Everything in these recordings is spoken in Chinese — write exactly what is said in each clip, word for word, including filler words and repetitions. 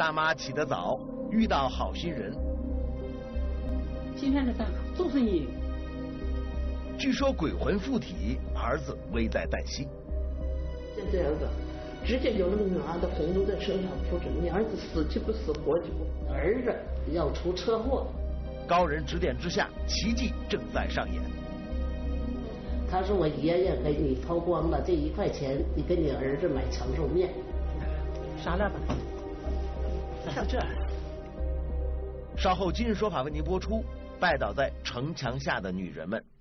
大妈起得早，遇到好心人。 今天这大考就是你。 据说鬼魂附体，儿子危在旦夕。 就这样子，直接就能拿的红都在身上铺着，你儿子死气不死活就不，儿子要出车祸。 高人指点之下，奇迹正在上演。 他说我爷爷给你掏光了这一块钱，你给你儿子买长寿面。 杀了吧，上这。 稍后今日说法为您播出。拜倒在城墙下的女人们。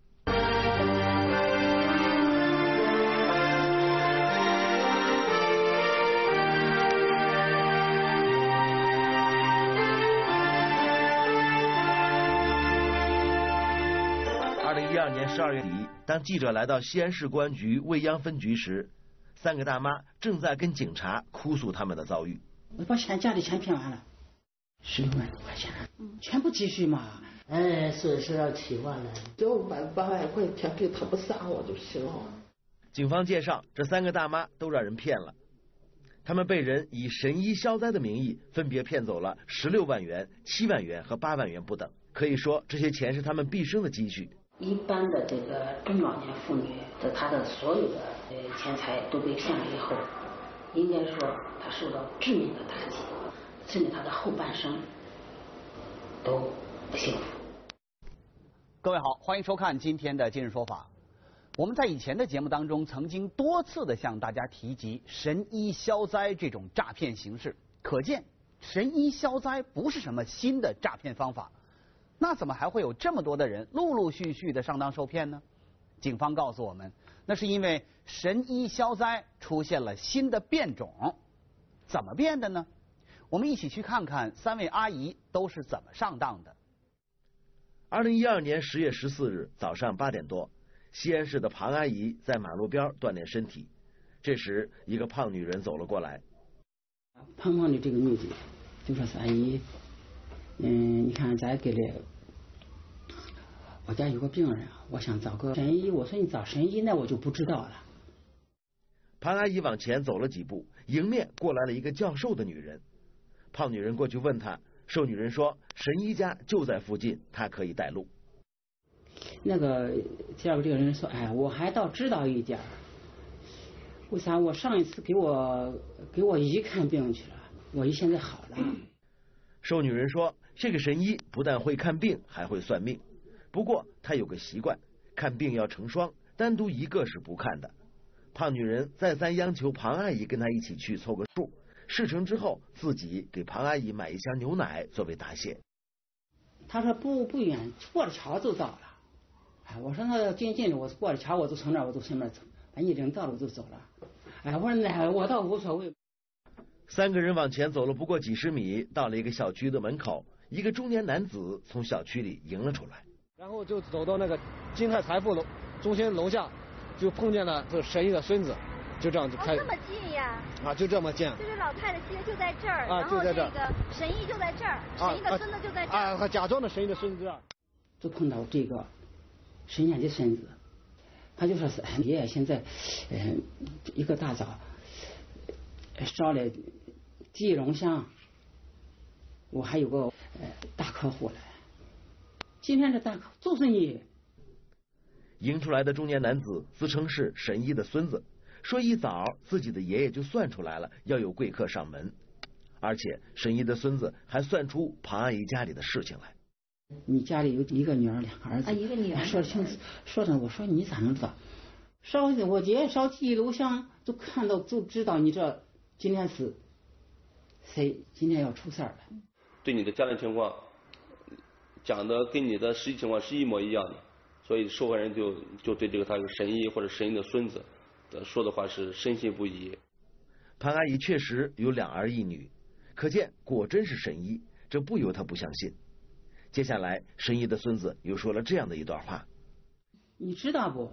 二零一二年十二月底，当记者来到西安市公安局未央分局时，三个大妈正在跟警察哭诉他们的遭遇。 我把钱家里钱骗完了，十六万多块钱，全部积蓄嘛。 哎，损失要七万了，就把八万块钱给他不杀我就行了。 警方介绍，这三个大妈都让人骗了，他们被人以神医消灾的名义，分别骗走了十六万元、七万元和八万元不等。可以说，这些钱是他们毕生的积蓄。 一般的这个中老年妇女的，她的所有的呃钱财都被骗了以后，应该说她受到致命的打击，甚至她的后半生都不幸福。 各位好，欢迎收看今天的今日说法。我们在以前的节目当中曾经多次的向大家提及神医消灾这种诈骗形式，可见神医消灾不是什么新的诈骗方法。那怎么还会有这么多的人陆陆续续的上当受骗呢？警方告诉我们，那是因为神医消灾出现了新的变种。怎么变的呢？我们一起去看看三位阿姨都是怎么上当的。 二零一二年十月十四日早上八点多，西安市的庞阿姨在马路边锻炼身体，这时一个胖女人走了过来。 胖胖的这个女子就说是阿姨，嗯，你看咱给了我家有个病人，我想找个神医。我说你找神医，那我就不知道了。 庞阿姨往前走了几步，迎面过来了一个较瘦的女人。胖女人过去问她，瘦女人说神医家就在附近，她可以带路。 那个第二个这个人说，哎，我还倒知道一点，为啥我上一次给我给我姨看病去了，我姨现在好了。 瘦女人说，这个神医不但会看病，还会算命，不过他有个习惯，看病要成双，单独一个是不看的。胖女人再三央求庞阿姨跟她一起去凑个数，事成之后自己给庞阿姨买一箱牛奶作为答谢。 他说不不远，过了桥就到了。哎，我说那近近的，我过了桥我就从那儿我就顺便走，把一领到了我就走了。哎，我说那我倒无所谓。 三个人往前走了不过几十米，到了一个小区的门口，一个中年男子从小区里迎了出来， 然后就走到那个金泰财富楼中心楼下，就碰见了这神医的孙子，就这样就开。 哦，这么近呀？ 啊，就这么近。 就是老太太其实就在这儿， 啊，就在这儿。 然后这个神医就在这儿，神医的孙子就在这儿。 啊，他假装的神医的孙子这儿。 就碰到这个神仙的孙子，他就说是爷爷现在，嗯、呃，一个大早烧了地龙香，我还有个呃大客户来，今天这大客就是你。 迎出来的中年男子自称是神医的孙子，说一早自己的爷爷就算出来了要有贵客上门，而且神医的孙子还算出庞阿姨家里的事情来。 你家里有一个女儿两个儿子啊，一个女儿。 说清楚，说的我说你咋能知道？烧我爷爷烧地炉香，就看到就知道你这今天是谁，今天要出事儿了。 对你的家庭情况讲的跟你的实际情况是一模一样的，所以受害人就就对这个他是神医或者神医的孙子的说的话是深信不疑。 潘阿姨确实有两儿一女，可见果真是神医，这不由他不相信。接下来神医的孙子又说了这样的一段话， 你知道不，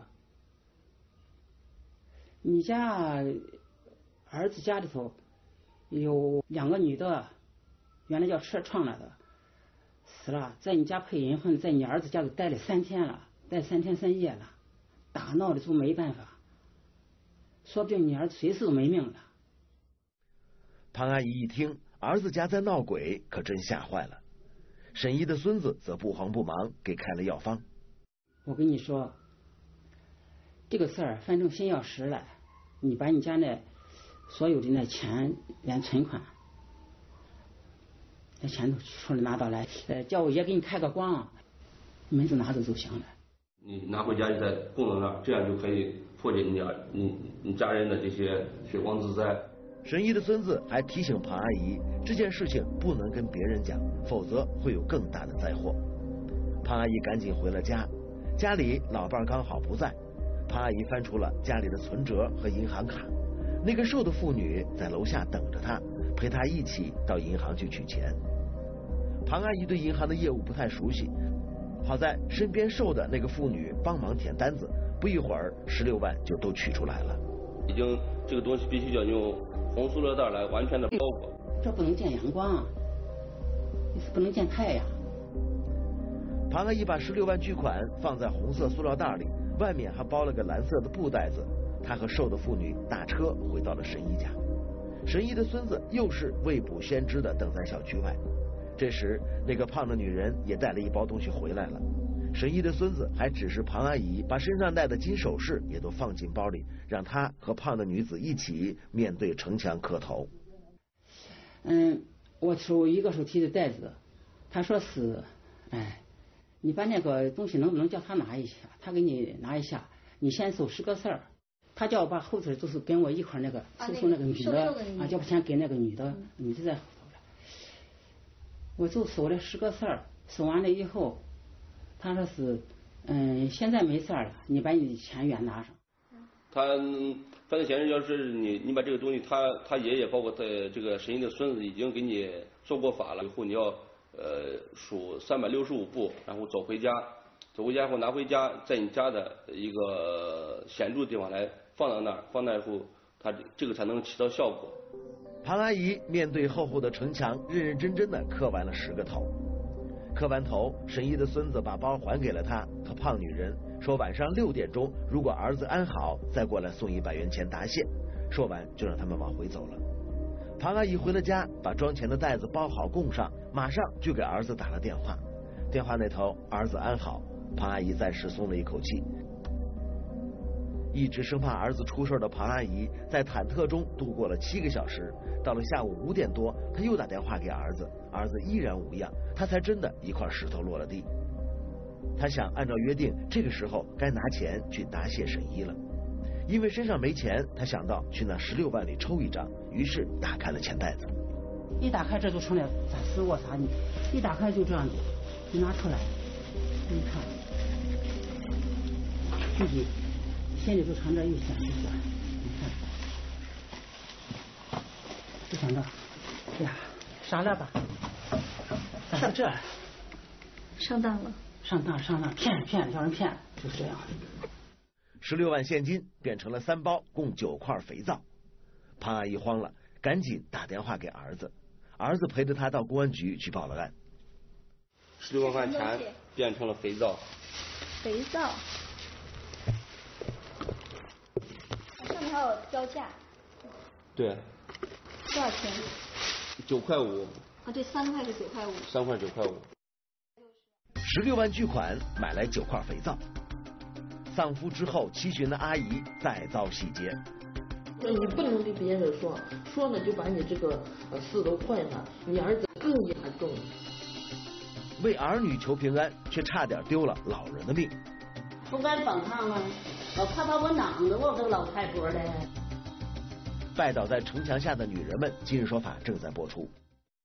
你家儿子家里头有两个女的，原来叫车创了的，死了，在你家配银婚，在你儿子家里待了三天了，待三天三夜了，打闹的就没办法，说不定你儿子随时都没命了。 庞阿姨一听， 儿子家在闹鬼，可真吓坏了。沈姨的孙子则不慌不忙给开了药方。 我跟你说，这个事儿反正先要实了，你把你家那所有的那钱连存款，那钱都出来拿到来，呃，叫我爷给你开个光，你们就拿走就行了。 你拿回家就在供到那儿，这样就可以破解你家你你家人的这些血光之灾。 沈姨的孙子还提醒庞阿姨，这件事情不能跟别人讲，否则会有更大的灾祸。庞阿姨赶紧回了家，家里老伴刚好不在，庞阿姨翻出了家里的存折和银行卡，那个瘦的妇女在楼下等着她，陪她一起到银行去取钱。庞阿姨对银行的业务不太熟悉，好在身边瘦的那个妇女帮忙填单子，不一会儿十六万就都取出来了。 已经这个东西必须要用红塑料袋来完全的包裹， 这不能见阳光，不能见太阳。 庞阿姨把十六万巨款放在红色塑料袋里，外面还包了个蓝色的布袋子。她和瘦的妇女打车回到了沈姨家。沈姨的孙子又是未卜先知的等在小区外。这时，那个胖的女人也带了一包东西回来了。沈姨的孙子还指示庞阿姨把身上戴的金首饰也都放进包里，让她和胖的女子一起面对城墙磕头。 嗯，我手一个手提的袋子，他说是，哎，你把那个东西能不能叫他拿一下？他给你拿一下，你先收十个事儿。他叫我把后头就是跟我一块那个收收那个女的啊，叫把钱给那个女的，女的在后头了。我就收了十个事儿，收完了以后。他说是，嗯，现在没事了，你把你的钱原拿上。 他犯罪嫌疑人要是你，你把这个东西，他他爷爷包括他这个沈姨的孙子已经给你做过法了，以后你要呃数三百六十五步，然后走回家，走回家后拿回家，在你家的一个显著的地方来放到那儿，放那以后，他这个才能起到效果。 庞阿姨面对厚厚的城墙，认认真真的磕完了十个头。磕完头，沈姨的孙子把包还给了他和胖女人，说晚上六点钟，如果儿子安好，再过来送一百元钱答谢。说完就让他们往回走了。庞阿姨回了家，把装钱的袋子包好供上，马上就给儿子打了电话。电话那头儿子安好，庞阿姨暂时松了一口气。一直生怕儿子出事的庞阿姨在忐忑中度过了七个小时。到了下午五点多，她又打电话给儿子，儿子依然无恙，她才真的一块石头落了地。她想按照约定，这个时候该拿钱去答谢沈姨了。因为身上没钱，她想到去那十六万里抽一张，于是打开了钱袋子。 一打开这就成了咋死我啥呢？一打开就这样子，就拿出来，你看，自己心里就藏着一想一想，你看。就想着，哎呀，傻了吧？咋是这？ 上当了。 上当上当，骗骗叫人骗，就是这样。 十六万现金变成了三包，共九块肥皂。庞阿姨慌了，赶紧打电话给儿子，儿子陪着他到公安局去报了案。 十六万块钱变成了肥皂。 肥皂。上面还有标价。 对。 多少钱？ 九块五。 啊，对，三块是九块五。 三块九块五。 十六万巨款买来九块肥皂。丧夫之后七旬的阿姨再遭洗劫。 你不能对别人说，说了就把你这个事都坏了，你儿子更严重。 为儿女求平安，却差点丢了老人的命。 不敢帮他吗？我怕把我囊着我这个老太婆嘞。 拜倒在城墙下的女人们，今日说法正在播出。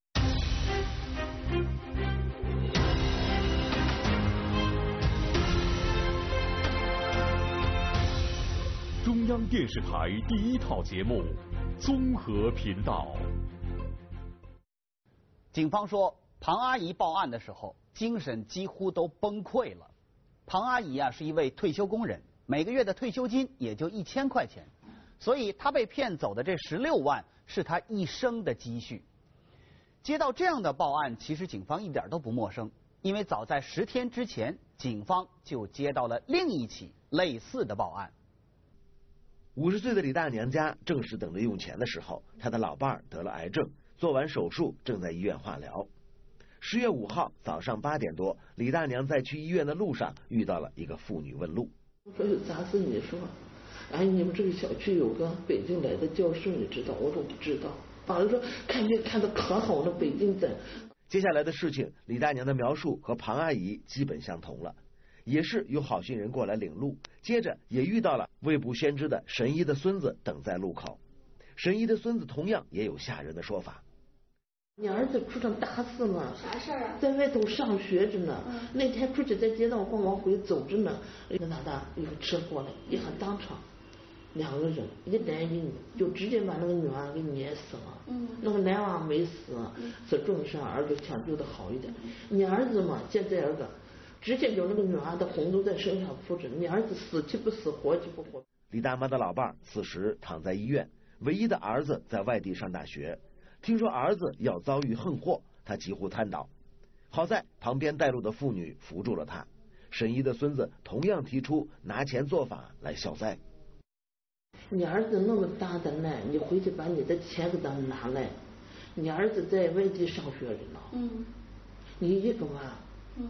中央电视台第一套节目综合频道。 警方说，庞阿姨报案的时候，精神几乎都崩溃了。庞阿姨啊，是一位退休工人，每个月的退休金也就一千块钱。所以他被骗走的这十六万是他一生的积蓄。接到这样的报案，其实警方一点都不陌生，因为早在十天之前，警方就接到了另一起类似的报案。五十岁的李大娘家正是等着用钱的时候，她的老伴儿得了癌症， 做完手术正在医院化疗。十月五号早上八点多，李大娘在去医院的路上遇到了一个妇女问路。 我说有啥事你说？哎，你们这个小区有个北京来的教授，你知道？我说不知道。反正说看病看得可好了，北京在。 接下来的事情，李大娘的描述和庞阿姨基本相同了，也是有好心人过来领路，接着也遇到了未卜先知的神医的孙子等在路口。神医的孙子同样也有吓人的说法。 你儿子出场大事了， 啥事儿啊？ 在外头上学着呢， 嗯、 那天出去在街道上往回走着呢，一个哪哒一个车过来，一下当场两个人，一男一女，就直接把那个女儿给碾死了。 嗯， 那个男娃没死，是重伤，儿子抢救的好一点。你儿子嘛，现在儿子直接就那个女儿的红都在身上铺着，你儿子死气不死，活气不活。 李大妈的老伴儿此时躺在医院，唯一的儿子在外地上大学。听说儿子要遭遇横祸，他几乎瘫倒，好在旁边带路的妇女扶住了他。神医的孙子同样提出拿钱做法来消灾。 你儿子那么大的难，你回去把你的钱给他拿来。你儿子在外地上学着呢， 嗯， 你一个娃， 嗯，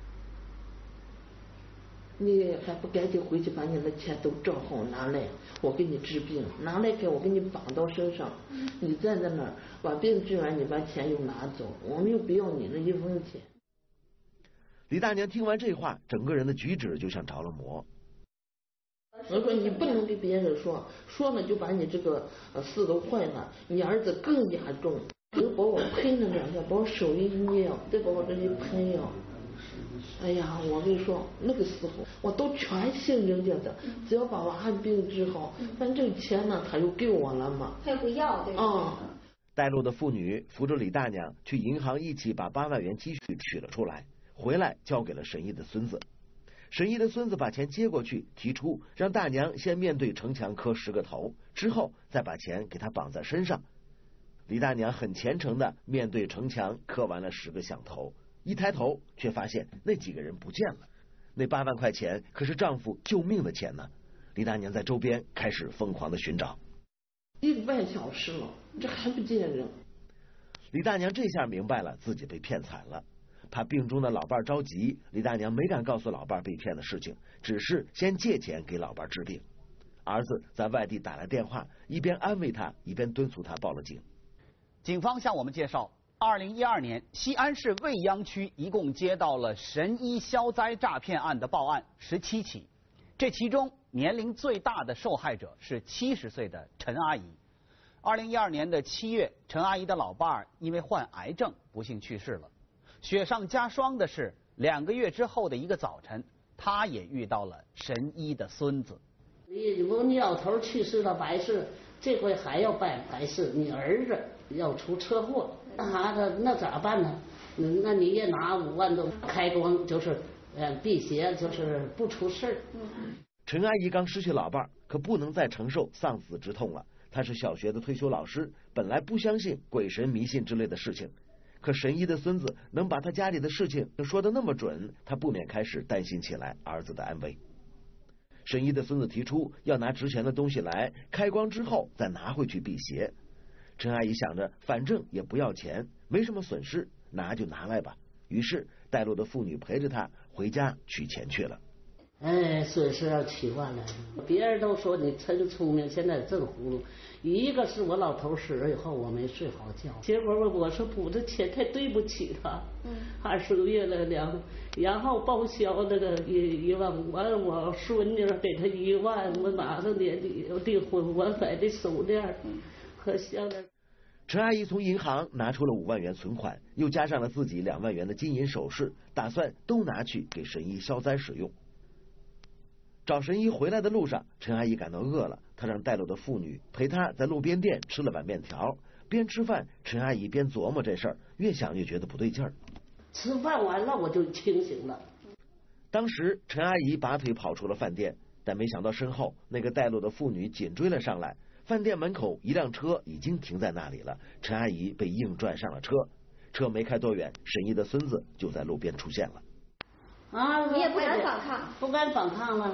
你还不赶紧回去把你的钱都找好拿来，我给你治病，拿来给我给你绑到身上， 嗯、 你站在那儿把病治完，你把钱又拿走，我们又不要你那一分钱。 李大娘听完这话，整个人的举止就像着了魔。 我说你不能给别人说，说了就把你这个呃事都坏了，你儿子更加重，又把我喷了两下，把我手一捏，再把我这一喷呀。哎呀，我跟你说，那个时候我都全信人家的，只要把娃病治好，反正钱呢他又给我了嘛。 他又不要，对吧？ 啊、 嗯。 带路的妇女扶着李大娘去银行一起把八万元积蓄取了出来，回来交给了神医的孙子。神医的孙子把钱接过去，提出让大娘先面对城墙磕十个头，之后再把钱给他绑在身上。李大娘很虔诚的面对城墙磕完了十个响头，一抬头却发现那几个人不见了。那八万块钱可是丈夫救命的钱呢。李大娘在周边开始疯狂的寻找， 一个半小时了，这还不见人。 李大娘这下明白了自己被骗惨了。怕病中的老伴着急，李大娘没敢告诉老伴被骗的事情，只是先借钱给老伴治病。儿子在外地打来电话，一边安慰他，一边敦促他报了警。 警方向我们介绍，二零一二年西安市未央区一共接到了神医消灾诈骗案的报案十七起，这其中年龄最大的受害者是七十岁的陈阿姨。二零一二年的七月，陈阿姨的老伴因为患癌症不幸去世了。雪上加霜的是，两个月之后的一个早晨，她也遇到了神医的孙子。 你我你老头去世了白事，这回还要办白事，你儿子要出车祸，那啥的那咋办呢？那你也拿五万多开光，就是呃辟邪，就是不出事儿。 陈阿姨刚失去老伴，可不能再承受丧子之痛了。她是小学的退休老师，本来不相信鬼神迷信之类的事情。可神医的孙子能把他家里的事情说得那么准，他不免开始担心起来儿子的安危。神医的孙子提出要拿值钱的东西来，开光之后再拿回去辟邪。陈阿姨想着反正也不要钱，没什么损失，拿就拿来吧。于是带路的妇女陪着他回家取钱去了。 哎，损失要七万了。别人都说你真聪明，现在真糊涂。一个是我老头死了以后，我没睡好觉，结果我我说补这钱太对不起他，嗯，二十个月了两，然后报销那个一一万五，完了我孙女给他一万，我马上年底要订婚，我买的手链和项链。 陈阿姨从银行拿出了五万元存款，又加上了自己两万元的金银首饰，打算都拿去给神医消灾使用。找神医回来的路上，陈阿姨感到饿了，她让带路的妇女陪她在路边店吃了碗面条。边吃饭，陈阿姨边琢磨这事儿，越想越觉得不对劲儿。 吃饭完了我就清醒了。 当时陈阿姨拔腿跑出了饭店，但没想到身后那个带路的妇女紧追了上来。饭店门口一辆车已经停在那里了，陈阿姨被硬拽上了车。车没开多远，神医的孙子就在路边出现了。 啊， 你也不敢反抗？ 不敢反抗了。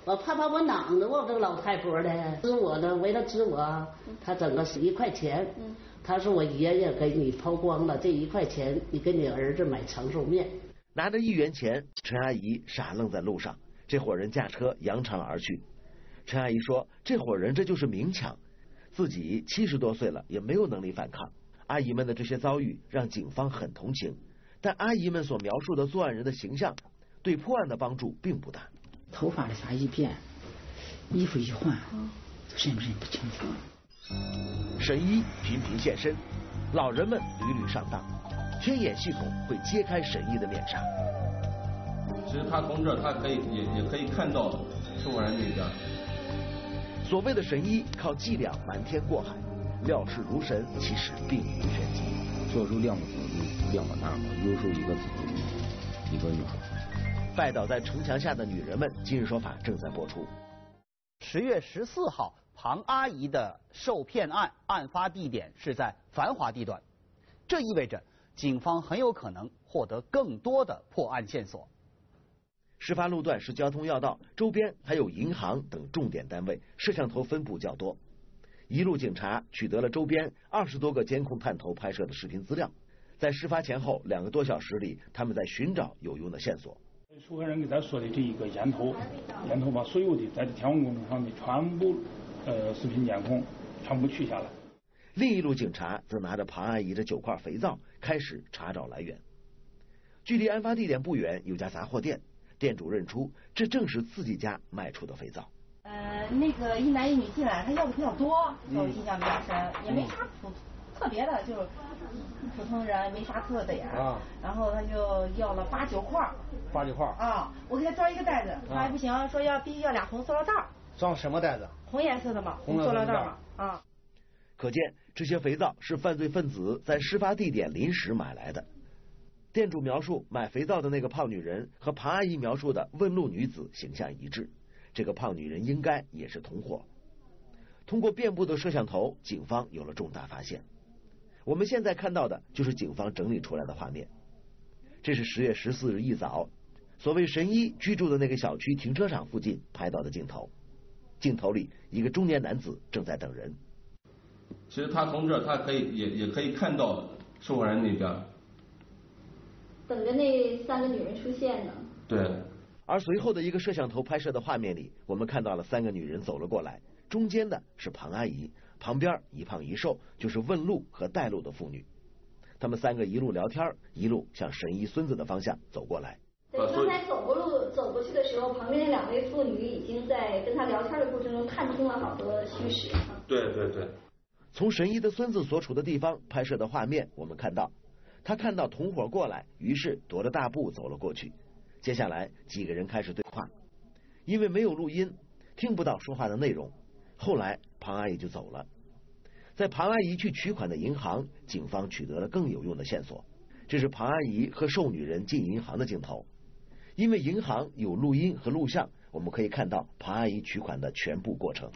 我怕把我囊着我这个老太婆的，治我呢，为了治我，他整个是一块钱。他说我爷爷给你抛光了，这一块钱你给你儿子买长寿面。 拿着一元钱，陈阿姨傻愣在路上，这伙人驾车扬长而去。陈阿姨说，这伙人这就是明抢，自己七十多岁了也没有能力反抗。阿姨们的这些遭遇让警方很同情，但阿姨们所描述的作案人的形象对破案的帮助并不大。 头发的啥一变，衣服一换，认不认不清楚。 神医频频现身，老人们屡屡上当，天眼系统会揭开神医的面纱。 其实他从这儿他可以也也可以看到受害人那边。 所谓的神医靠伎俩瞒天过海，料事如神，其实并无玄机。 做出亮子就亮到那儿嘛，有时候一个子一个女孩。 拜倒在城墙下的女人们，今日说法正在播出。 十月十四号，庞阿姨的受骗案案发地点是在繁华地段，这意味着警方很有可能获得更多的破案线索。 事发路段是交通要道，周边还有银行等重点单位，摄像头分布较多。一路警察取得了周边二十多个监控探头拍摄的视频资料，在事发前后两个多小时里，他们在寻找有用的线索。 受害人给他说的这一个烟头，烟头把所有的在天网工程上的全部呃视频监控全部取下来。 另一路警察则拿着庞阿姨的九块肥皂开始查找来源。距离案发地点不远有家杂货店，店主认出这正是自己家卖出的肥皂。 呃，那个一男一女进来，他要的比较多，我印象比较深，也没啥普特别的，就是普通人没啥特点。啊。然后他就要了八九块。 八九块。 啊，我给他装一个袋子，他还不行，说要必须要俩红塑料袋。 装什么袋子？ 红颜色的嘛，红塑料袋嘛。啊。 可见这些肥皂是犯罪分子在事发地点临时买来的。店主描述买肥皂的那个胖女人和庞阿姨描述的问路女子形象一致，这个胖女人应该也是同伙。通过遍布的摄像头，警方有了重大发现。我们现在看到的就是警方整理出来的画面。这是十月十四日一早，所谓神医居住的那个小区停车场附近拍到的镜头。镜头里，一个中年男子正在等人。 其实他从这儿他可以也也可以看到受害人那边。 等着那三个女人出现呢。 对。 而随后的一个摄像头拍摄的画面里，我们看到了三个女人走了过来，中间的是庞阿姨，旁边一胖一瘦就是问路和带路的妇女。他们三个一路聊天，一路向神医孙子的方向走过来。 对，刚才走过路走过去的时候，旁边那两位妇女已经在跟他聊天的过程中看清了好多虚实。 对对对。 从神医的孙子所处的地方拍摄的画面，我们看到他看到同伙过来，于是踱着大步走了过去。接下来几个人开始对话，因为没有录音，听不到说话的内容。后来庞阿姨就走了。在庞阿姨去取款的银行，警方取得了更有用的线索。这是庞阿姨和瘦女人进银行的镜头。因为银行有录音和录像，我们可以看到庞阿姨取款的全部过程。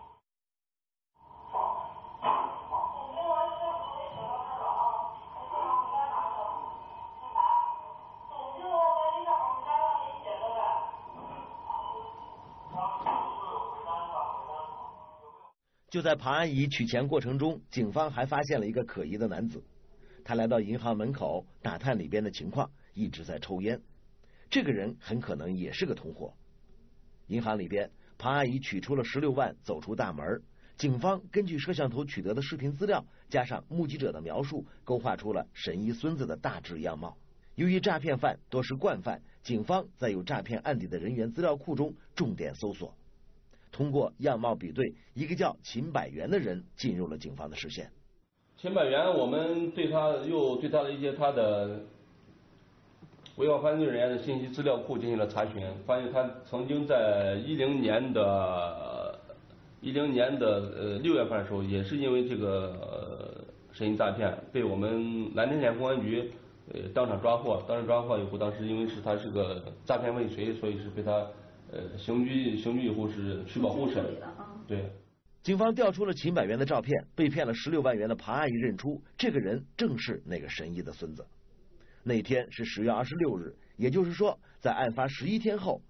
就在庞阿姨取钱过程中，警方还发现了一个可疑的男子。他来到银行门口打探里边的情况，一直在抽烟。这个人很可能也是个同伙。银行里边，庞阿姨取出了十六万，走出大门。警方根据摄像头取得的视频资料，加上目击者的描述，勾画出了神医孙子的大致样貌。由于诈骗犯多是惯犯，警方在有诈骗案底的人员资料库中重点搜索。通过样貌比对，一个叫秦百元的人进入了警方的视线。 秦百元，我们对他又对他的一些他的违法犯罪人员的信息资料库进行了查询，发现他曾经在一零年的一零年的呃六月份的时候，也是因为这个呃神医诈骗，被我们蓝田县公安局呃当场抓获。当场抓获以后，当时因为是他是个诈骗未遂，所以是被他。呃，刑拘刑拘以后是取保候审。对， 警方调出了秦百元的照片，被骗了十六万元的庞阿姨认出，这个人正是那个神医的孙子。那天是十月二十六日，也就是说，在案发十一天后，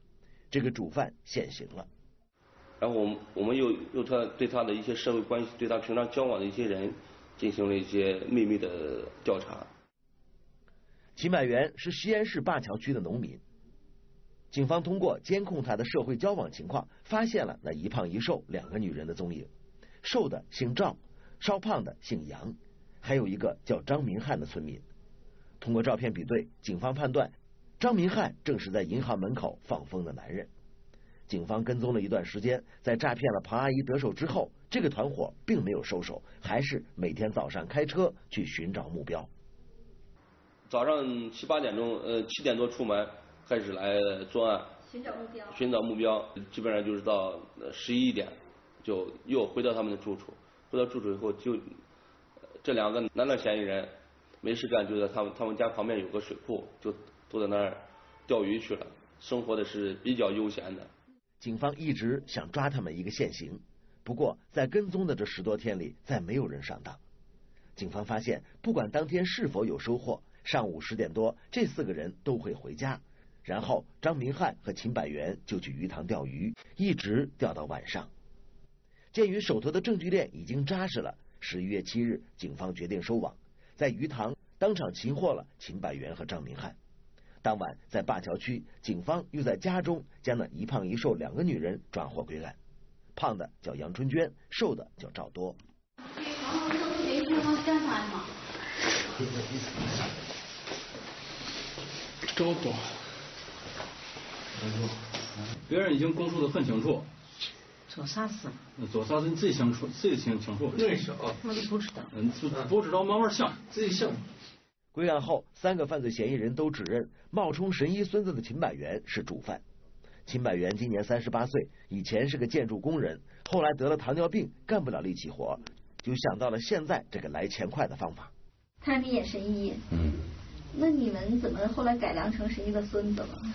这个主犯现行了。 然后我们我们又又他对他的一些社会关系，对他平常交往的一些人进行了一些秘密的调查。 秦百元是西安市灞桥区的农民，警方通过监控他的社会交往情况，发现了那一胖一瘦两个女人的踪影。瘦的姓赵，稍胖的姓杨，还有一个叫张明汉的村民。通过照片比对，警方判断张明汉正是在银行门口放风的男人。警方跟踪了一段时间，在诈骗了庞阿姨得手之后，这个团伙并没有收手，还是每天早上开车去寻找目标。 早上七八点钟，呃，七点多出门开始来作案， 寻找目标， 寻找目标，基本上就是到十一点，就又回到他们的住处。回到住处以后，就这两个男的嫌疑人没事干，就在他们他们家旁边有个水库，就都在那儿钓鱼去了，生活的是比较悠闲的。 警方一直想抓他们一个现行，不过在跟踪的这十多天里，再没有人上当。警方发现，不管当天是否有收获，上午十点多，这四个人都会回家，然后张明汉和秦百元就去鱼塘钓鱼，一直钓到晚上。鉴于手头的证据链已经扎实了，十一月七日，警方决定收网，在鱼塘当场擒获了秦百元和张明汉。当晚，在灞桥区，警方又在家中将那一胖一瘦两个女人抓获归案。胖的叫杨春娟，瘦的叫赵多。 赵多，别人已经供述的很清楚。 做啥事？ 做啥事你自己清楚，自己清清楚。 认识啊？我都不知道。 嗯，不知道慢慢想，自己想。 归案后，三个犯罪嫌疑人都指认冒充神医孙子的秦百元是主犯。秦百元今年三十八岁，以前是个建筑工人，后来得了糖尿病，干不了力气活，就想到了现在这个来钱快的方法。 他让你演神医，嗯，那你们怎么后来改良成神医的孙子了？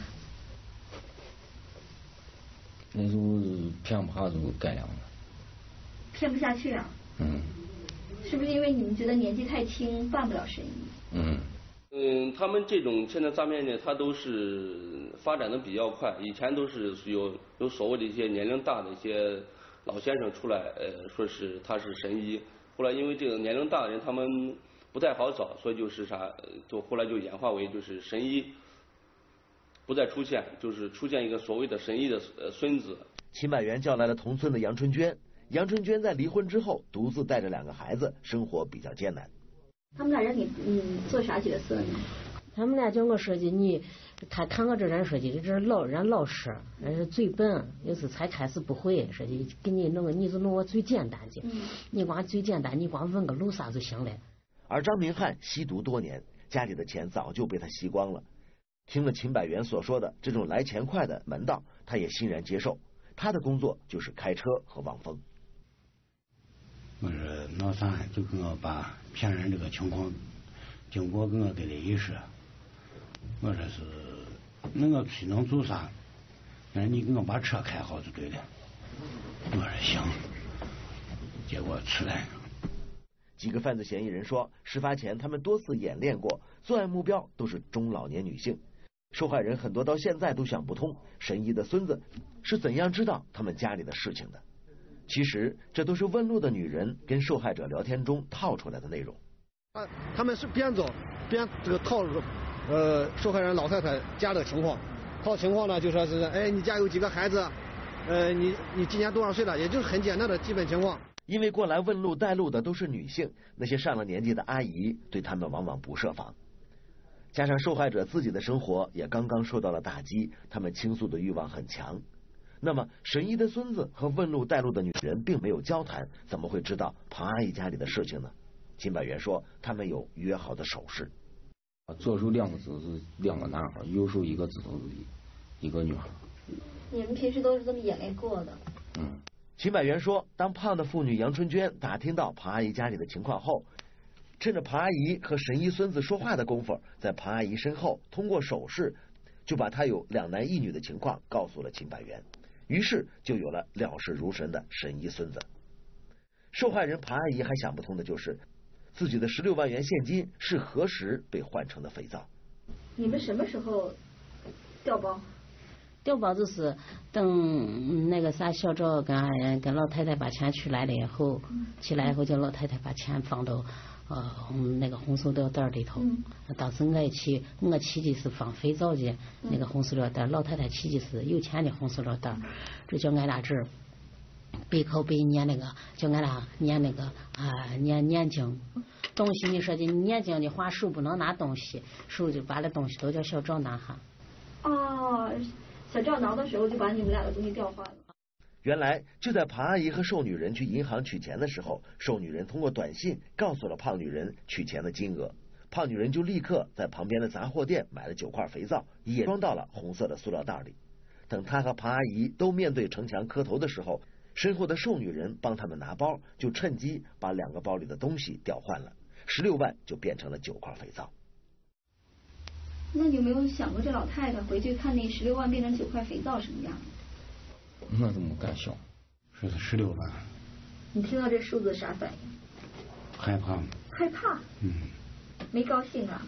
那时候骗不下就改良了。 骗不下去啊？ 嗯。 是不是因为你们觉得年纪太轻，办不了神医？ 嗯。 嗯，他们这种现在诈骗呢，他都是发展的比较快。以前都是有有所谓的一些年龄大的一些老先生出来，呃，说是他是神医。后来因为这个年龄大的人他们不太好找，所以就是啥，就后来就演化为就是神医不再出现，就是出现一个所谓的神医的呃孙子。 秦百元叫来了同村的杨春娟。杨春娟在离婚之后，独自带着两个孩子，生活比较艰难。 他们俩让你嗯做啥角色呢？ 他们俩叫我说的，你他看我这人说的，这老人老实，人嘴笨，有时才开始不会，说的给你弄个，你就弄我最简单的，嗯、你光最简单，你光问个路啥就行了。 而张明汉吸毒多年，家里的钱早就被他吸光了。听了秦百元所说的这种来钱快的门道，他也欣然接受。他的工作就是开车和望风。 我说老三就跟我把骗人这个情况经过跟我给他一说，我说是那我去能做啥？那你给我把车开好就对了。我说行。结果出来。 几个犯罪嫌疑人说，事发前他们多次演练过，作案目标都是中老年女性。受害人很多到现在都想不通，神医的孙子是怎样知道他们家里的事情的。其实这都是问路的女人跟受害者聊天中套出来的内容。 啊，他们是边走边这个套呃受害人老太太家的情况，套情况呢就说是哎你家有几个孩子，呃你你今年多少岁了，也就是很简单的基本情况。 因为过来问路带路的都是女性，那些上了年纪的阿姨对他们往往不设防。加上受害者自己的生活也刚刚受到了打击，他们倾诉的欲望很强。那么神医的孙子和问路带路的女人并没有交谈，怎么会知道庞阿姨家里的事情呢？秦百元说他们有约好的手势。 左手两个指头是两个男孩，右手一个指头是一个女孩。 你们平时都是这么演练过的？ 嗯。 秦百元说，当胖的妇女杨春娟打听到庞阿姨家里的情况后，趁着庞阿姨和神医孙子说话的功夫，在庞阿姨身后通过手势就把她有两男一女的情况告诉了秦百元，于是就有了了事如神的神医孙子。受害人庞阿姨还想不通的就是自己的十六万元现金是何时被换成的肥皂。 你们什么时候调包？ 调包就是等那个啥小赵跟跟老太太把钱取来了以后，取来以后叫老太太把钱放到呃那个红塑料袋里头。嗯、当时我去我去的是放肥皂的那个红塑料袋，老太太去的是有钱的红塑料袋，这叫俺俩这儿背靠背念那个，叫俺俩念那个啊念念经。东西你说的念经的话，手不能拿东西，手就把那东西都叫小赵拿下。 哦。小赵挠的时候就把你们俩的东西调换了。 原来就在庞阿姨和瘦女人去银行取钱的时候，瘦女人通过短信告诉了胖女人取钱的金额，胖女人就立刻在旁边的杂货店买了九块肥皂，也装到了红色的塑料袋里。等她和庞阿姨都面对城墙磕头的时候，身后的瘦女人帮他们拿包，就趁机把两个包里的东西调换了，十六万就变成了九块肥皂。 那你有没有想过这老太太回去看那十六万变成九块肥皂什么样？ 那怎么敢想？ 说是十六万。 你听到这数字啥反应？ 害怕。 害怕？ 嗯。 没高兴啊？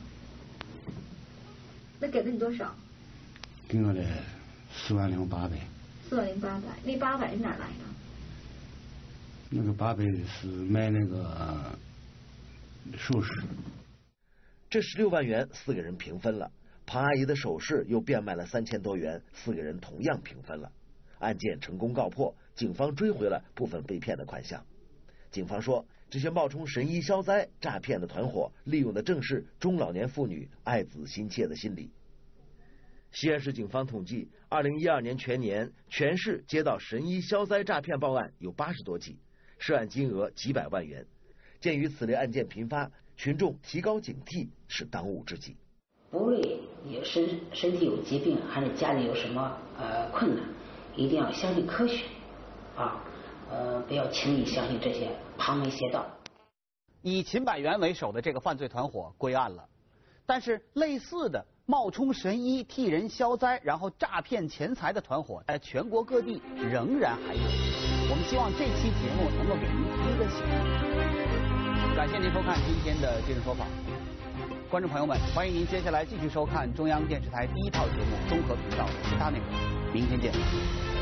那给了你多少？ 给我的四万零八百。 四万零八百，那八百是哪来的？ 那个八百是卖那个首饰。 这十六万元四个人平分了，庞阿姨的首饰又变卖了三千多元，四个人同样平分了。案件成功告破，警方追回了部分被骗的款项。警方说，这些冒充神医消灾诈骗的团伙，利用的正是中老年妇女爱子心切的心理。西安市警方统计，二零一二年全年，全市接到神医消灾诈骗报案有八十多起，涉案金额几百万元。鉴于此类案件频发，群众提高警惕是当务之急。 不论有身身体有疾病，还是家里有什么呃困难，一定要相信科学啊，呃，不要轻易相信这些旁门邪道。 以秦百元为首的这个犯罪团伙归案了，但是类似的冒充神医替人消灾，然后诈骗钱财的团伙，在全国各地仍然还有。我们希望这期节目能够给您提个醒。感谢您收看今天的《今日说法》，观众朋友们，欢迎您接下来继续收看中央电视台第一套节目综合频道其他内容，明天见。